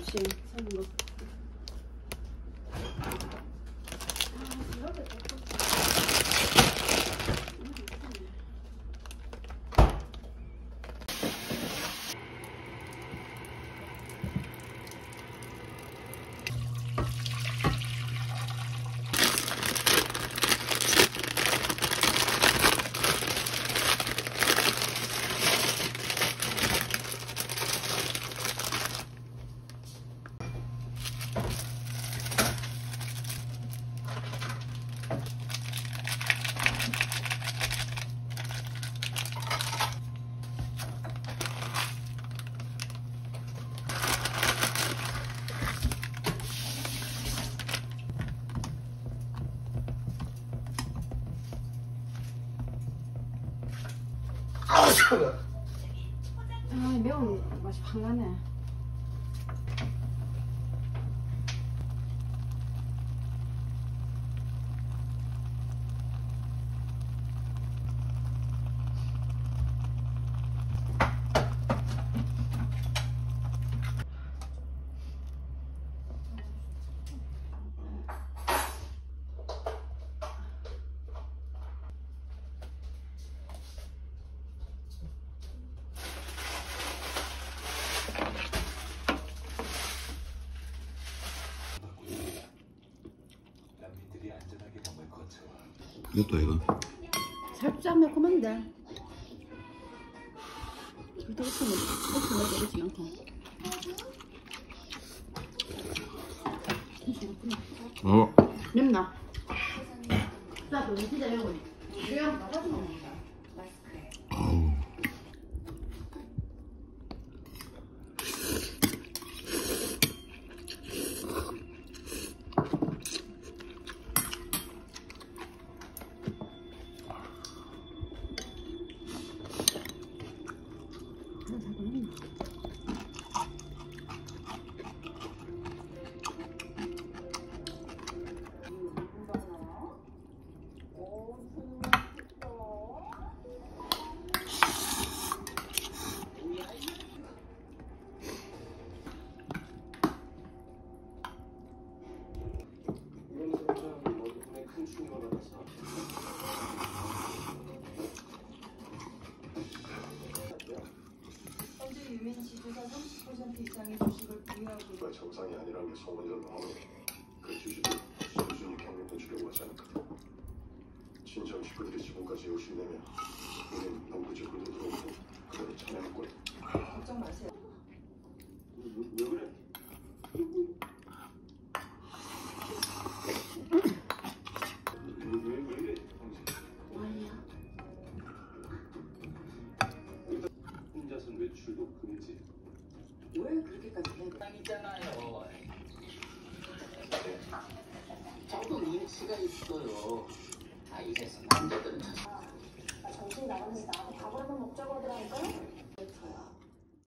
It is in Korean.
접시 사는 거. 아, 매운 맛이 확 나네. 이것도 이거 살짝 매콤한데 그렇다고 없으면 되지 않고. 맵나? 나도 진짜 매워. 그냥 나가지 마. 아우. 유민 지주사 30% 이상의 주식을 보유하고 있는 정상이 아니라는 게 소문이라도 하면 그 주식을 순순히 경영해 주려고 하지 않을까. 친정 식구들이 지금까지 욕심 내면 우린 농구 집으로 들어오고 그대로 참여할 거야. 걱정 마세요. 왜 그래? 혼자서 외출도 금지. 왜 그렇게까지 해야 돼? 땅이잖아요. 저도 눈치가 있어요. 아, 이래서 남자들은 정신 나갔는데 나하고 밥을 한번 먹자고 하더라니까?